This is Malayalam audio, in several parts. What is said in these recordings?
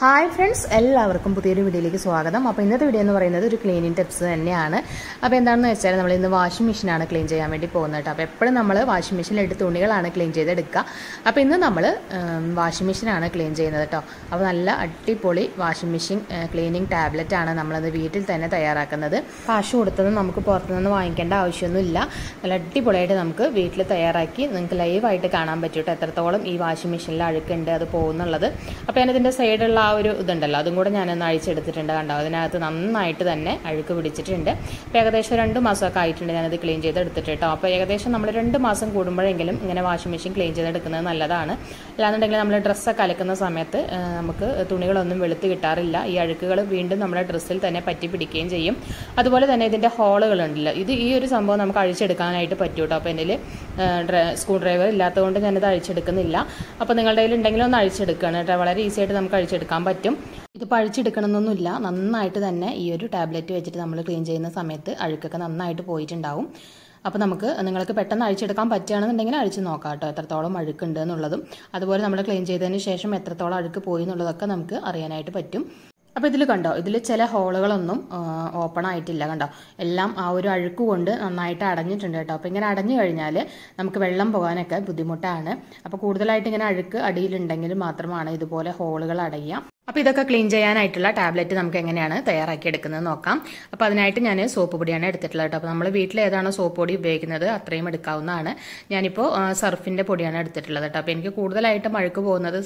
ഹായ് ഫ്രണ്ട്സ്, എല്ലാവർക്കും പുതിയൊരു വീഡിയോയിലേക്ക് സ്വാഗതം. അപ്പോൾ ഇന്നത്തെ വീഡിയോ എന്ന് പറയുന്നത് ഒരു ക്ലീനിങ് ടിപ്സ് തന്നെയാണ്. അപ്പോൾ എന്താണെന്ന് വെച്ചാൽ നമ്മൾ ഇന്ന് വാഷിംഗ് മെഷീനാണ് ക്ലീൻ ചെയ്യാൻ വേണ്ടി പോകുന്നത് കേട്ടോ. അപ്പോൾ എപ്പോഴും നമ്മൾ വാഷിംഗ് മെഷീനിലിട്ട് തുണികളാണ് ക്ലീൻ ചെയ്തെടുക്കുക. അപ്പോൾ ഇന്ന് നമ്മൾ വാഷിംഗ് മെഷീനാണ് ക്ലീൻ ചെയ്യുന്നത് കേട്ടോ. അപ്പോൾ നല്ല അടിപൊളി വാഷിംഗ് മെഷീൻ ക്ലീനിങ് ടാബ്ലറ്റ് ആണ് നമ്മളത് വീട്ടിൽ തന്നെ തയ്യാറാക്കുന്നത്. കാശ് കൊടുത്തൊന്നും നമുക്ക് പുറത്തുനിന്ന് വാങ്ങിക്കേണ്ട ആവശ്യമൊന്നുമില്ല. നല്ല അടിപൊളിയായിട്ട് നമുക്ക് വീട്ടിൽ തയ്യാറാക്കി നിങ്ങൾക്ക് ലൈവായിട്ട് കാണാൻ പറ്റും കേട്ടോ, എത്രത്തോളം ഈ വാഷിംഗ് മെഷീനിൽ അഴുക്കുണ്ട് അത് പോകുന്നുള്ളത്. അപ്പോൾ ഞാനിതിൻ്റെ സൈഡുള്ള ആ ഒരു ഇതുണ്ടല്ലോ, അതും കൂടെ ഞാനൊന്ന് അഴിച്ചെടുത്തിട്ടുണ്ട് കണ്ടോ. അതിനകത്ത് നന്നായിട്ട് തന്നെ അഴുക്ക് പിടിച്ചിട്ടുണ്ട്. അപ്പോൾ ഏകദേശം 2 മാസമൊക്കെ ആയിട്ടുണ്ട് ഞാനത് ക്ലീൻ ചെയ്തെടുത്തിട്ട് കേട്ടോ. അപ്പോൾ ഏകദേശം നമ്മൾ 2 മാസം കൂടുമ്പോഴെങ്കിലും ഇങ്ങനെ വാഷിംഗ് മെഷീൻ ക്ലീൻ ചെയ്തെടുക്കുന്നത് നല്ലതാണ്. അല്ലാന്നുണ്ടെങ്കിൽ നമ്മൾ ഡ്രസ്സൊക്കെ അലക്കുന്ന സമയത്ത് നമുക്ക് തുണികളൊന്നും വെളുത്ത് കിട്ടാറില്ല. ഈ അഴുക്കുകൾ വീണ്ടും നമ്മുടെ ഡ്രസ്സിൽ തന്നെ പറ്റി പിടിക്കുകയും ചെയ്യും. അതുപോലെ തന്നെ ഇതിൻ്റെ ഹോളുകളുണ്ടല്ലോ, ഈ ഒരു സംഭവം നമുക്ക് അഴിച്ചെടുക്കാനായിട്ട് പറ്റും കേട്ടോ. അപ്പോൾ എൻ്റെ സ്ക്രൂ ഡ്രൈവർ ഇല്ലാത്തതുകൊണ്ട് ഞാനത് അഴിച്ചെടുക്കുന്നില്ല. അപ്പോൾ നിങ്ങളുടെ കയ്യിൽ ഉണ്ടെങ്കിലും ഒന്ന് അഴിച്ചെടുക്കുകയാണ് കേട്ടോ. വളരെ ഈസി ആയിട്ട് നമുക്ക് അഴിച്ചെടുക്കാൻ പറ്റും. ഇത് പഴിച്ചെടുക്കണമെന്നൊന്നുമില്ല, നന്നായിട്ട് തന്നെ ഈ ഒരു ടാബ്ലറ്റ് വെച്ചിട്ട് നമ്മൾ ക്ലീൻ ചെയ്യുന്ന സമയത്ത് അഴുക്കൊക്കെ നന്നായിട്ട് പോയിട്ടുണ്ടാവും. അപ്പോൾ നിങ്ങൾക്ക് പെട്ടെന്ന് അഴിച്ചെടുക്കാൻ പറ്റുകയാണെന്നുണ്ടെങ്കിൽ അഴിച്ച് നോക്കാം കേട്ടോ, എത്രത്തോളം അഴുക്കുണ്ട് എന്നുള്ളതും അതുപോലെ നമ്മൾ ക്ലീൻ ചെയ്തതിന് ശേഷം എത്രത്തോളം അഴുക്ക് പോയി എന്നുള്ളതൊക്കെ നമുക്ക് അറിയാനായിട്ട് പറ്റും. അപ്പോൾ ഇതിൽ കണ്ടോ, ഇതിൽ ചില ഹോളുകളൊന്നും ഓപ്പൺ ആയിട്ടില്ല കണ്ടോ, എല്ലാം ആ ഒരു അഴുക്ക് കൊണ്ട് നന്നായിട്ട് അടഞ്ഞിട്ടുണ്ട് കേട്ടോ. അപ്പോൾ ഇങ്ങനെ അടഞ്ഞു കഴിഞ്ഞാൽ നമുക്ക് വെള്ളം പോകാനൊക്കെ ബുദ്ധിമുട്ടാണ്. അപ്പോൾ കൂടുതലായിട്ട് ഇങ്ങനെ അഴുക്ക് അടിയിലുണ്ടെങ്കിൽ മാത്രമാണ് ഇതുപോലെ ഹോളുകൾ അടയുക. അപ്പോൾ ഇതൊക്കെ ക്ലീൻ ചെയ്യാനായിട്ടുള്ള ടാബ്ലറ്റ് നമുക്ക് എങ്ങനെയാണ് തയ്യാറാക്കിയെടുക്കുന്നത് നോക്കാം. അപ്പോൾ അതിനായിട്ട് ഞാൻ സോപ്പ് പൊടിയാണ് എടുത്തിട്ടുള്ളത് കേട്ടോ. അപ്പോൾ നമ്മൾ വീട്ടിൽ ഏതാണോ സോപ്പ് പൊടി ഉപയോഗിക്കുന്നത് അത്രയും എടുക്കാവുന്നതാണ്. ഞാനിപ്പോൾ സർഫിൻ്റെ പൊടിയാണ് എടുത്തിട്ടുള്ളത് കേട്ടോ. അപ്പോൾ എനിക്ക് കൂടുതലായിട്ടും അഴുക്ക് പോകുന്നത്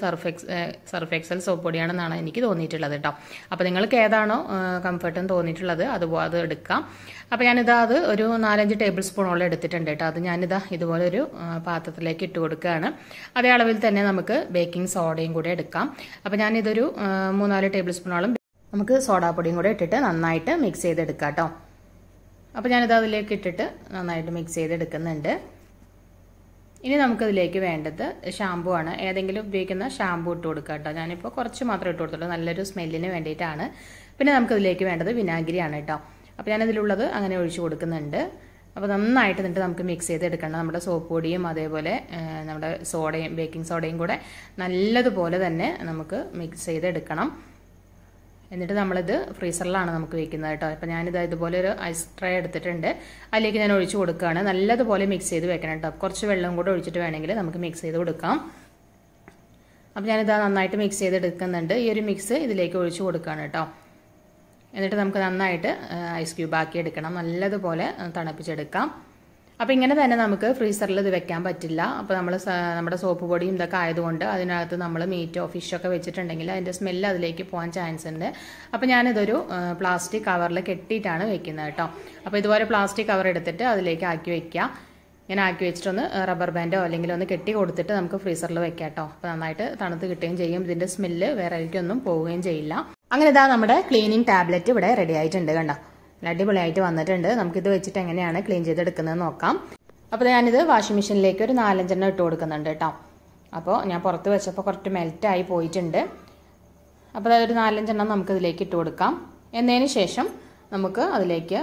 സർഫ് എക്സൽ സോപ്പ് പൊടിയാണെന്നാണ് എനിക്ക് തോന്നിയിട്ടുള്ളത് കേട്ടോ. അപ്പോൾ നിങ്ങൾക്ക് ഏതാണോ കംഫർട്ട് എന്ന് തോന്നിയിട്ടുള്ളത് അത് എടുക്കാം. അപ്പോൾ അത് ഒരു 4-5 ടേബിൾ സ്പൂണോളം എടുത്തിട്ടുണ്ട് കേട്ടോ. അത് ഞാനിതാ ഇതുപോലെ ഒരു പാത്രത്തിലേക്ക് ഇട്ട് കൊടുക്കുകയാണ്. അതേ അളവിൽ തന്നെ നമുക്ക് ബേക്കിംഗ് സോഡയും കൂടെ എടുക്കാം. അപ്പോൾ ഞാനിതൊരു 3-4 ടേബിൾ സ്പൂണോളം നമുക്ക് സോഡാപ്പൊടിയും കൂടെ ഇട്ടിട്ട് നന്നായിട്ട് മിക്സ് ചെയ്തെടുക്കാം കേട്ടോ. അപ്പോൾ ഞാനിത് അതിലേക്ക് ഇട്ടിട്ട് നന്നായിട്ട് മിക്സ് ചെയ്തെടുക്കുന്നുണ്ട്. ഇനി നമുക്കതിലേക്ക് വേണ്ടത് ഷാമ്പു ആണ്. ഏതെങ്കിലും ഉപയോഗിക്കുന്ന ഷാമ്പു ഇട്ട് കൊടുക്കുക കേട്ടോ. ഞാനിപ്പോൾ കുറച്ച് മാത്രമേ ഇട്ട് കൊടുത്തുള്ളൂ, നല്ലൊരു സ്മെല്ലിന് വേണ്ടിയിട്ടാണ്. പിന്നെ നമുക്കതിലേക്ക് വേണ്ടത് വിനാഗിരിയാണ് കേട്ടോ. അപ്പോൾ ഞാനതിലുള്ളത് അങ്ങനെ ഒഴിച്ചു കൊടുക്കുന്നുണ്ട്. അപ്പോൾ നന്നായിട്ട് എന്നിട്ട് നമുക്ക് മിക്സ് ചെയ്തെടുക്കണം. നമ്മുടെ സോപ്പ് പൊടിയും അതേപോലെ നമ്മുടെ സോഡയും ബേക്കിംഗ് സോഡയും കൂടെ നല്ലതുപോലെ തന്നെ നമുക്ക് മിക്സ് ചെയ്തെടുക്കണം. എന്നിട്ട് നമ്മളിത് ഫ്രീസറിലാണ് നമുക്ക് വെക്കുന്നത് കേട്ടോ. അപ്പോൾ ഞാനിത് ഇതുപോലെ ഒരു ഐസ് ട്രേ എടുത്തിട്ടുണ്ട്, അതിലേക്ക് ഞാൻ ഒഴിച്ചു കൊടുക്കുകയാണ്. നല്ലതുപോലെ മിക്സ് ചെയ്ത് വെക്കണം കേട്ടോ. കുറച്ച് വെള്ളം കൂടെ ഒഴിച്ചിട്ട് വേണമെങ്കിൽ നമുക്ക് മിക്സ് ചെയ്ത് കൊടുക്കാം. അപ്പോൾ ഞാനിത് നന്നായിട്ട് മിക്സ് ചെയ്തെടുക്കുന്നുണ്ട്. ഈ ഒരു മിക്സ് ഇതിലേക്ക് ഒഴിച്ചു കൊടുക്കുകയാണ് കേട്ടോ. എന്നിട്ട് നമുക്ക് നന്നായിട്ട് ഐസ് ക്യൂബ് ആക്കി എടുക്കണം, നല്ലതുപോലെ തണുപ്പിച്ചെടുക്കാം. അപ്പോൾ ഇങ്ങനെ തന്നെ നമുക്ക് ഫ്രീസറിൽ ഇത് വെക്കാൻ പറ്റില്ല. അപ്പോൾ നമ്മുടെ സോപ്പ് പൊടിയും ഇതൊക്കെ ആയതുകൊണ്ട് അതിനകത്ത് നമ്മൾ മീറ്റോ ഫിഷൊക്കെ വെച്ചിട്ടുണ്ടെങ്കിൽ അതിൻ്റെ സ്മെല്ല് അതിലേക്ക് പോകാൻ ചാൻസ് ഉണ്ട്. അപ്പോൾ ഞാനിതൊരു പ്ലാസ്റ്റിക് കവറിൽ കെട്ടിയിട്ടാണ് വെക്കുന്നത് കേട്ടോ. അപ്പോൾ ഇതുപോലെ പ്ലാസ്റ്റിക് കവർ എടുത്തിട്ട് അതിലേക്ക് ആക്കി വെക്കുക. ഇങ്ങനെ ആക്കി വെച്ചിട്ടൊന്ന് റബ്ബർ ബാൻഡോ അല്ലെങ്കിൽ ഒന്ന് കെട്ടി കൊടുത്തിട്ട് നമുക്ക് ഫ്രീസറിൽ വെക്കാം കേട്ടോ. അപ്പോൾ നന്നായിട്ട് തണുത്ത് കിട്ടുകയും ചെയ്യും, ഇതിൻ്റെ സ്മെല്ല് വേറെ ആയിരിക്കൊന്നും പോവുകയും ചെയ്യില്ല. അങ്ങനെ ഇതാ നമ്മുടെ ക്ലീനിങ് ടാബ്ലറ്റ് ഇവിടെ റെഡി ആയിട്ടുണ്ട് കണ്ടോ, അടിപൊളിയായിട്ട് വന്നിട്ടുണ്ട്. നമുക്കിത് വെച്ചിട്ട് എങ്ങനെയാണ് ക്ലീൻ ചെയ്തെടുക്കുന്നത് നോക്കാം. അപ്പോൾ ഞാനിത് വാഷിംഗ് മെഷീനിലേക്ക് ഒരു 4-5 എണ്ണം ഇട്ട് കൊടുക്കുന്നുണ്ട് കേട്ടോ. അപ്പോൾ ഞാൻ പുറത്ത് വെച്ചപ്പോൾ കുറച്ച് മെൽറ്റായി പോയിട്ടുണ്ട്. അപ്പോൾ അതൊരു 4-5 എണ്ണം നമുക്കിതിലേക്ക് ഇട്ട് കൊടുക്കാം. എന്നതിന് ശേഷം നമുക്ക് അതിലേക്ക്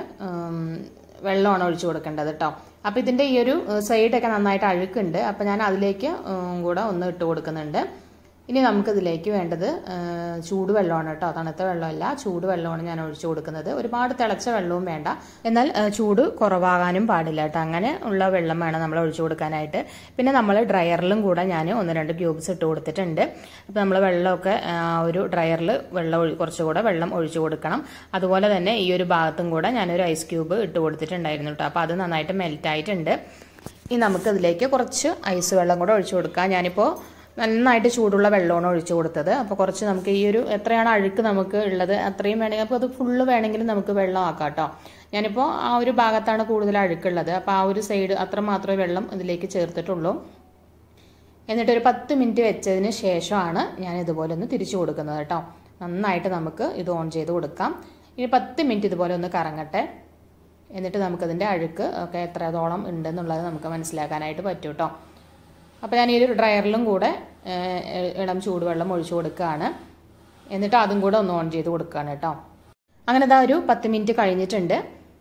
വെള്ളമാണ് ഒഴിച്ചു കൊടുക്കേണ്ടത് കേട്ടോ. അപ്പോൾ ഇതിൻ്റെ ഈ ഒരു സൈഡൊക്കെ നന്നായിട്ട് അഴുക്കുണ്ട്. അപ്പോൾ ഞാൻ അതിലേക്ക് കൂടെ ഒന്ന് ഇട്ട് കൊടുക്കുന്നുണ്ട്. ഇനി നമുക്കിതിലേക്ക് വേണ്ടത് ചൂടുവെള്ളമാണ് കേട്ടോ, തണുത്ത വെള്ളമല്ല, ചൂടുവെള്ളമാണ് ഞാൻ ഒഴിച്ചു കൊടുക്കുന്നത്. ഒരുപാട് തിളച്ച വെള്ളവും വേണ്ട, എന്നാൽ ചൂട് കുറവാകാനും പാടില്ല കേട്ടോ. അങ്ങനെ ഉള്ള വെള്ളം വേണം നമ്മൾ ഒഴിച്ചു കൊടുക്കാനായിട്ട്. പിന്നെ നമ്മൾ ഡ്രയറിലും കൂടെ ഞാൻ 1-2 ക്യൂബ്സ് ഇട്ട് കൊടുത്തിട്ടുണ്ട്. അപ്പോൾ നമ്മൾ വെള്ളമൊക്കെ ഒരു ഡ്രയറിൽ കുറച്ചുകൂടെ വെള്ളം ഒഴിച്ചു കൊടുക്കണം. അതുപോലെ തന്നെ ഈ ഒരു ഭാഗത്തും കൂടെ ഞാനൊരു ഐസ് ക്യൂബ് ഇട്ട് കൊടുത്തിട്ടുണ്ടായിരുന്നു കേട്ടോ. അപ്പോൾ അത് നന്നായിട്ട് മെൽറ്റായിട്ടുണ്ട്. ഇനി നമുക്കതിലേക്ക് കുറച്ച് ഐസ് വെള്ളം കൂടെ ഒഴിച്ചു കൊടുക്കാം. ഞാനിപ്പോൾ നന്നായിട്ട് ചൂടുള്ള വെള്ളമാണ് ഒഴിച്ചു കൊടുത്തത്. അപ്പോൾ കുറച്ച് നമുക്ക് ഈ ഒരു എത്രയാണ് അഴുക്ക് നമുക്ക് ഉള്ളത് അത്രയും വേണമെങ്കിൽ, അപ്പോൾ അത് ഫുള്ള് വേണമെങ്കിൽ നമുക്ക് വെള്ളം ആക്കാം കേട്ടോ. ഞാനിപ്പോൾ ആ ഒരു ഭാഗത്താണ് കൂടുതൽ അഴുക്കുള്ളത്, അപ്പോൾ ആ ഒരു സൈഡ് അത്ര മാത്രമേ വെള്ളം ഇതിലേക്ക് ചേർത്തിട്ടുള്ളൂ. എന്നിട്ടൊരു 10 മിനിറ്റ് വെച്ചതിന് ശേഷമാണ് ഞാൻ ഇതുപോലെ ഒന്ന് തിരിച്ചു കൊടുക്കുന്നത് കേട്ടോ. നന്നായിട്ട് നമുക്ക് ഇത് ഓൺ ചെയ്ത് കൊടുക്കാം. ഇനി 10 മിനിറ്റ് ഇതുപോലെ ഒന്ന് കറങ്ങട്ടെ. എന്നിട്ട് നമുക്കതിൻ്റെ അഴുക്ക് ഒക്കെ എത്രത്തോളം ഉണ്ടെന്നുള്ളത് നമുക്ക് മനസ്സിലാക്കാനായിട്ട് പറ്റും കേട്ടോ. അപ്പോൾ ഞാൻ ഈ ഒരു ഡ്രയറിലും കൂടെ ഇളം ചൂടുവെള്ളം ഒഴിച്ചു കൊടുക്കുകയാണ്. എന്നിട്ട് അതും കൂടെ ഒന്ന് ഓൺ ചെയ്ത് കൊടുക്കുകയാണ് കേട്ടോ. അങ്ങനെ ഇതാ ഒരു 10 മിനിറ്റ് കഴിഞ്ഞിട്ടുണ്ട്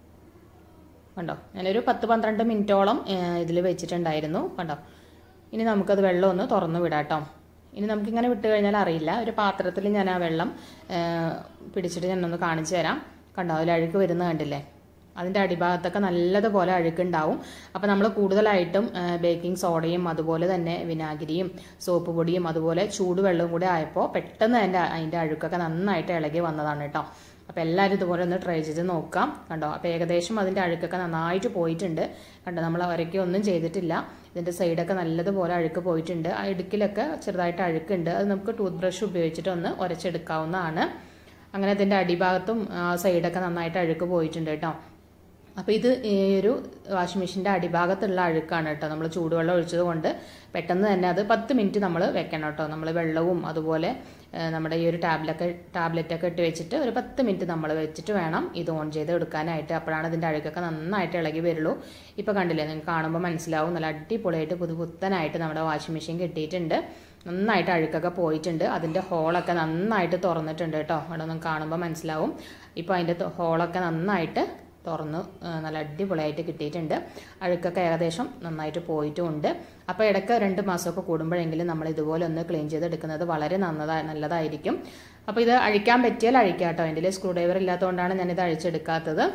കണ്ടോ. ഞാനൊരു 10-12 മിനിറ്റോളം ഇതിൽ വെച്ചിട്ടുണ്ടായിരുന്നു കണ്ടോ. ഇനി നമുക്കത് വെള്ളം ഒന്ന് തുറന്നു വിടാം കേട്ടോ. ഇനി നമുക്കിങ്ങനെ വിട്ട് കഴിഞ്ഞാൽ അറിയില്ല. ഒരു പാത്രത്തിൽ ഞാൻ ആ വെള്ളം പിടിച്ചിട്ട് ഞാനൊന്ന് കാണിച്ചു തരാം. കണ്ടോ, അതിൽ അഴുക്ക് വരുന്നത് കണ്ടില്ലേ? അതിൻ്റെ അടിഭാഗത്തൊക്കെ നല്ലതുപോലെ അഴുക്കുണ്ടാവും. അപ്പോൾ നമ്മൾ കൂടുതലായിട്ടും ബേക്കിംഗ് സോഡയും അതുപോലെ തന്നെ വിനാഗിരിയും സോപ്പ് പൊടിയും അതുപോലെ ചൂടുവെള്ളവും കൂടി ആയപ്പോൾ പെട്ടെന്ന് അതിൻ്റെ അഴുക്കൊക്കെ നന്നായിട്ട് ഇളകി വന്നതാണ് കേട്ടോ. അപ്പോൾ എല്ലാവരും ഇതുപോലെ ഒന്ന് ട്രൈ ചെയ്ത് നോക്കാം. കണ്ടോ, അപ്പോൾ ഏകദേശം അതിൻ്റെ അഴുക്കൊക്കെ നന്നായിട്ട് പോയിട്ടുണ്ട്. കണ്ടോ, നമ്മൾ ഒന്നും ചെയ്തിട്ടില്ല. ഇതിൻ്റെ സൈഡൊക്കെ നല്ലതുപോലെ അഴുക്ക് പോയിട്ടുണ്ട്. ആ ഇടുക്കിലൊക്കെ ചെറുതായിട്ട് അഴുക്കുണ്ട്. അത് നമുക്ക് ടൂത്ത് ബ്രഷ് ഉപയോഗിച്ചിട്ട് ഒന്ന് ഉരച്ചെടുക്കാവുന്നതാണ്. അങ്ങനെ ഇതിൻ്റെ അടിഭാഗത്തും സൈഡൊക്കെ നന്നായിട്ട് അഴുക്ക് പോയിട്ടുണ്ട് കേട്ടോ. അപ്പോൾ ഇത് ഈ ഒരു വാഷിംഗ് മെഷീൻ്റെ അടിഭാഗത്തുള്ള അഴുക്കാണ് കേട്ടോ. നമ്മൾ ചൂടുവെള്ളം ഒഴിച്ചത് കൊണ്ട് പെട്ടെന്ന് തന്നെ അത് 10 മിനിറ്റ് നമ്മൾ വെക്കണം കേട്ടോ. നമ്മൾ വെള്ളവും അതുപോലെ നമ്മുടെ ഈ ഒരു ടാബ്ലറ്റൊക്കെ ഇട്ട് വെച്ചിട്ട് ഒരു 10 മിനിറ്റ് നമ്മൾ വെച്ചിട്ട് വേണം ഇത് ഓൺ ചെയ്ത് എടുക്കാനായിട്ട്. അപ്പോഴാണ് ഇതിൻ്റെ അഴുക്കൊക്കെ നന്നായിട്ട് ഇളകി വരുള്ളൂ. ഇപ്പോൾ കണ്ടില്ലേ, നിങ്ങൾക്ക് കാണുമ്പോൾ മനസ്സിലാവും നല്ല അടിപൊളിയായിട്ട് പുതുപുത്തനായിട്ട് നമ്മുടെ വാഷിംഗ് മെഷീൻ കിട്ടിയിട്ടുണ്ട്. നന്നായിട്ട് അഴുക്കൊക്കെ പോയിട്ടുണ്ട്. അതിൻ്റെ ഹോളൊക്കെ നന്നായിട്ട് തുറന്നിട്ടുണ്ട് കേട്ടോ. അവിടെ നിങ്ങൾക്ക് കാണുമ്പോൾ മനസ്സിലാവും. ഇപ്പോൾ അതിൻ്റെ ഹോളൊക്കെ നന്നായിട്ട് തുറന്ന് നല്ല അടിപൊളിയായിട്ട് കിട്ടിയിട്ടുണ്ട്. അഴുക്കൊക്കെ ഏകദേശം നന്നായിട്ട് പോയിട്ടുമുണ്ട്. അപ്പോൾ ഇടയ്ക്ക് 2 മാസമൊക്കെ കൂടുമ്പോഴെങ്കിലും നമ്മൾ ഇതുപോലെ ഒന്ന് ക്ലീൻ ചെയ്തെടുക്കുന്നത് വളരെ നല്ലതായിരിക്കും. അപ്പോൾ ഇത് അഴിക്കാൻ പറ്റിയാൽ അഴിക്കാം കേട്ടോ. എൻ്റെ സ്ക്രൂ ഡ്രൈവർ ഇല്ലാത്തതുകൊണ്ടാണ് ഞാനിത് അഴിച്ചെടുക്കാത്തത്.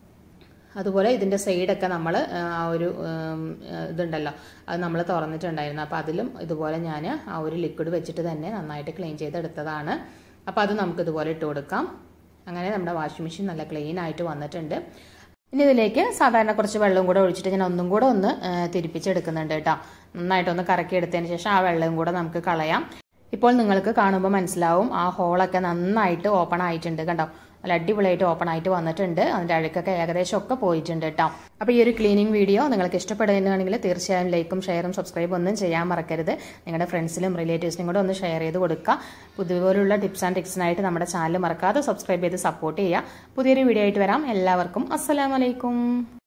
അതുപോലെ ഇതിൻ്റെ സൈഡൊക്കെ നമ്മൾ ആ ഒരു ഇതുണ്ടല്ലോ, അത് നമ്മൾ തുറന്നിട്ടുണ്ടായിരുന്നു. അപ്പോൾ അതിലും ഇതുപോലെ ഞാൻ ആ ഒരു ലിക്വിഡ് വെച്ചിട്ട് തന്നെ നന്നായിട്ട് ക്ലീൻ ചെയ്തെടുത്തതാണ്. അപ്പോൾ അത് നമുക്കിതുപോലെ ഇട്ട് കൊടുക്കാം. അങ്ങനെ നമ്മുടെ വാഷിംഗ് മെഷീൻ നല്ല ക്ലീൻ ആയിട്ട് വന്നിട്ടുണ്ട്. ഇനി ഇതിലേക്ക് സാധാരണ കുറച്ച് വെള്ളം കൂടെ ഒഴിച്ചിട്ട് ഞാൻ ഒന്നും കൂടെ ഒന്ന് തിരിപ്പിച്ചെടുക്കുന്നുണ്ട് കേട്ടോ. നന്നായിട്ടൊന്ന് കറക്കി എടുത്തതിന് ശേഷം ആ വെള്ളം കൂടെ നമുക്ക് കളയാം. ഇപ്പോൾ നിങ്ങൾക്ക് കാണുമ്പോൾ മനസ്സിലാവും ആ ഹോളൊക്കെ നന്നായിട്ട് ഓപ്പൺ ആയിട്ടുണ്ട്. കണ്ടോ, നല്ല അടിപൊളിയായിട്ട് ഓപ്പൺ ആയിട്ട് വന്നിട്ടുണ്ട്. അതിൻ്റെ അഴുക്കൊക്കെ ഏകദേശം ഒക്കെ പോയിട്ടുണ്ട് കേട്ടോ. അപ്പോൾ ഈ ഒരു ക്ലീനിങ് വീഡിയോ നിങ്ങൾക്ക് ഇഷ്ടപ്പെടുകയാണെങ്കിൽ തീർച്ചയായും ലൈക്കും ഷെയറും സബ്സ്ക്രൈബും ഒന്നും ചെയ്യാൻ മറക്കരുത്. നിങ്ങളുടെ ഫ്രണ്ട്സിലും റിലേറ്റീവ്സിനും കൂടെ ഒന്ന് ഷെയർ ചെയ്ത് കൊടുക്കുക. പുതുപോലുള്ള ടിപ്സ് ആൻഡ് ട്രിക്സിനായിട്ട് നമ്മുടെ ചാനൽ മറക്കാതെ സബ്സ്ക്രൈബ് ചെയ്ത് സപ്പോർട്ട് ചെയ്യുക. പുതിയൊരു വീഡിയോ ആയിട്ട് വരാം. എല്ലാവർക്കും അസ്സലാമു അലൈക്കും.